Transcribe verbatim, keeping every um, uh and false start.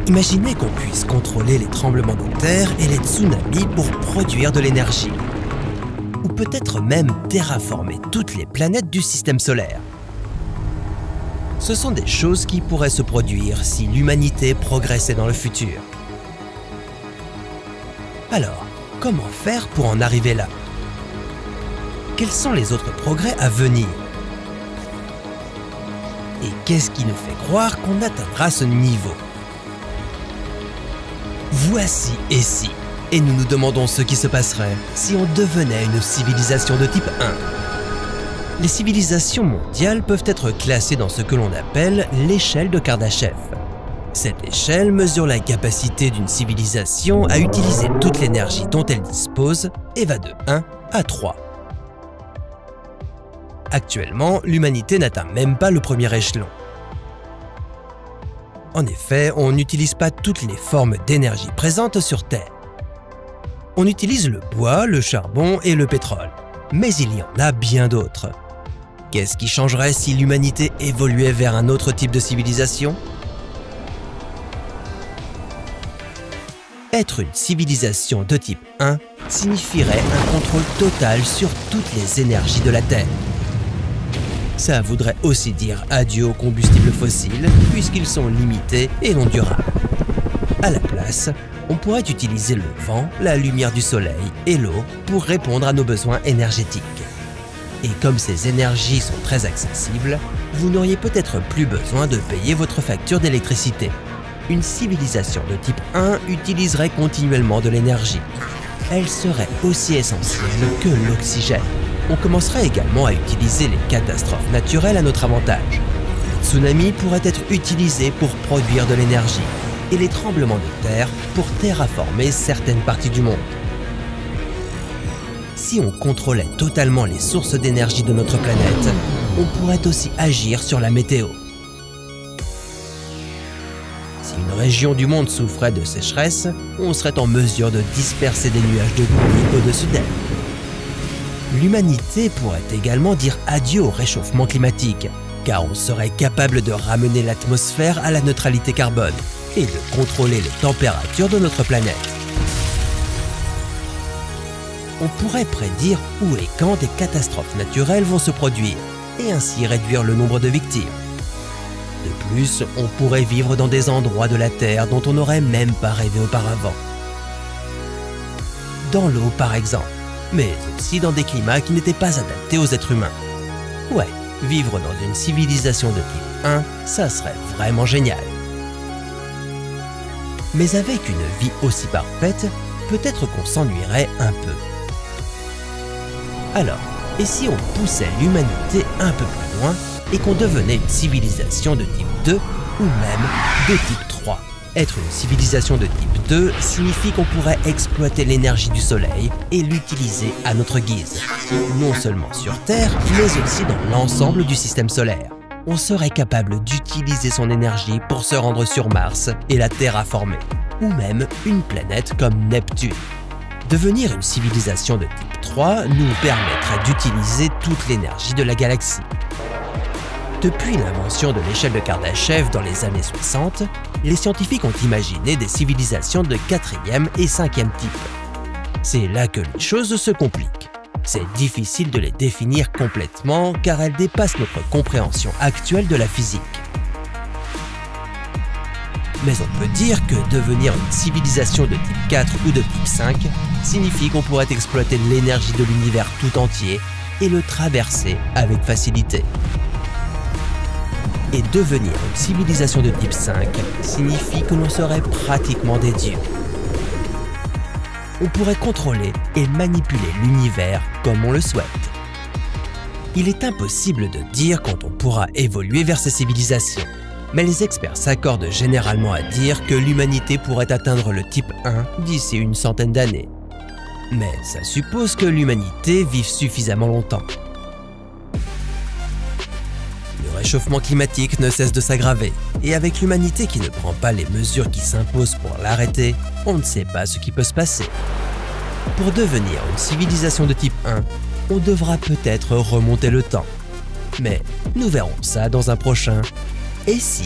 Imaginez qu'on puisse contrôler les tremblements de terre et les tsunamis pour produire de l'énergie. Ou peut-être même terraformer toutes les planètes du système solaire. Ce sont des choses qui pourraient se produire si l'humanité progressait dans le futur. Alors, comment faire pour en arriver là? Quels sont les autres progrès à venir? Et qu'est-ce qui nous fait croire qu'on atteindra ce niveau? Voici et si, et nous nous demandons ce qui se passerait si on devenait une civilisation de type un. Les civilisations mondiales peuvent être classées dans ce que l'on appelle l'échelle de Kardashev. Cette échelle mesure la capacité d'une civilisation à utiliser toute l'énergie dont elle dispose et va de un à trois. Actuellement, l'humanité n'atteint même pas le premier échelon. En effet, on n'utilise pas toutes les formes d'énergie présentes sur Terre. On utilise le bois, le charbon et le pétrole, mais il y en a bien d'autres. Qu'est-ce qui changerait si l'humanité évoluait vers un autre type de civilisation? Être une civilisation de type un signifierait un contrôle total sur toutes les énergies de la Terre. Ça voudrait aussi dire adieu aux combustibles fossiles, puisqu'ils sont limités et non durables. À la place, on pourrait utiliser le vent, la lumière du soleil et l'eau pour répondre à nos besoins énergétiques. Et comme ces énergies sont très accessibles, vous n'auriez peut-être plus besoin de payer votre facture d'électricité. Une civilisation de type un utiliserait continuellement de l'énergie. Elle serait aussi essentielle que l'oxygène. On commencerait également à utiliser les catastrophes naturelles à notre avantage. Les tsunamis pourraient être utilisés pour produire de l'énergie et les tremblements de terre pour terraformer certaines parties du monde. Si on contrôlait totalement les sources d'énergie de notre planète, on pourrait aussi agir sur la météo. Si une région du monde souffrait de sécheresse, on serait en mesure de disperser des nuages de pluie au-dessus d'elle. L'humanité pourrait également dire adieu au réchauffement climatique, car on serait capable de ramener l'atmosphère à la neutralité carbone et de contrôler les températures de notre planète. On pourrait prédire où et quand des catastrophes naturelles vont se produire et ainsi réduire le nombre de victimes. De plus, on pourrait vivre dans des endroits de la Terre dont on n'aurait même pas rêvé auparavant. Dans l'eau par exemple, mais aussi dans des climats qui n'étaient pas adaptés aux êtres humains. Ouais, vivre dans une civilisation de type un, ça serait vraiment génial. Mais avec une vie aussi parfaite, peut-être qu'on s'ennuierait un peu. Alors, et si on poussait l'humanité un peu plus loin et qu'on devenait une civilisation de type deux ou même de type trois? Être une civilisation de type deux signifie qu'on pourrait exploiter l'énergie du soleil et l'utiliser à notre guise, non seulement sur Terre, mais aussi dans l'ensemble du système solaire. On serait capable d'utiliser son énergie pour se rendre sur Mars et la terraformer, ou même une planète comme Neptune. Devenir une civilisation de type trois nous permettrait d'utiliser toute l'énergie de la galaxie. Depuis l'invention de l'échelle de Kardashev dans les années soixante, les scientifiques ont imaginé des civilisations de quatrième et cinquième type. C'est là que les choses se compliquent. C'est difficile de les définir complètement car elles dépassent notre compréhension actuelle de la physique. Mais on peut dire que devenir une civilisation de type quatre ou de type cinq signifie qu'on pourrait exploiter l'énergie de l'univers tout entier et le traverser avec facilité. Et devenir une civilisation de type cinq signifie que l'on serait pratiquement des dieux. On pourrait contrôler et manipuler l'univers comme on le souhaite. Il est impossible de dire quand on pourra évoluer vers ces civilisations, mais les experts s'accordent généralement à dire que l'humanité pourrait atteindre le type un d'ici une centaine d'années. Mais ça suppose que l'humanité vive suffisamment longtemps. Le réchauffement climatique ne cesse de s'aggraver, et avec l'humanité qui ne prend pas les mesures qui s'imposent pour l'arrêter, on ne sait pas ce qui peut se passer. Pour devenir une civilisation de type un, on devra peut-être remonter le temps. Mais nous verrons ça dans un prochain « Et si ?»